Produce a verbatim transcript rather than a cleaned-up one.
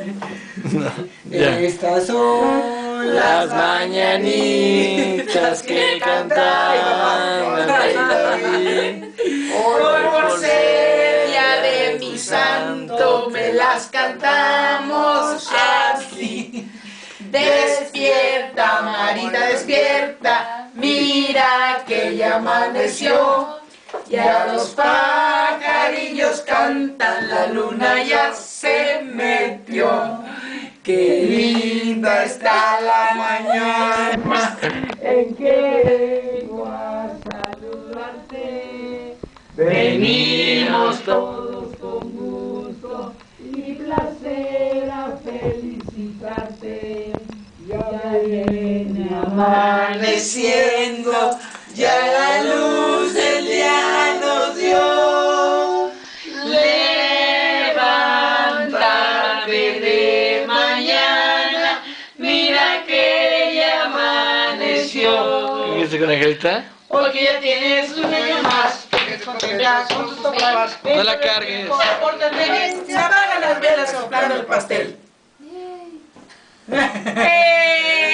No, ya. Estas son Las mañanitas que cantaban David. Hoy por ser día de mi santo me las cantamos así. Despierta, Marita, despierta, mira que ya amaneció. Ya los pajarillos cantan, la luna ya se metió. Qué linda está la mañana en que vengo a saludarte. Venimos todos con gusto y placer a felicitarte. Ya viene amaneciendo, ya la luz del día nos dio. Levántate de mañana, mira que ya amaneció. ¿Qué dice con Angelita? Porque ya tienes un año más, porque te contentas con tus papás. No la cargues. Pórtate bien, se apagan las velas soplando el pastel. ¡Eh!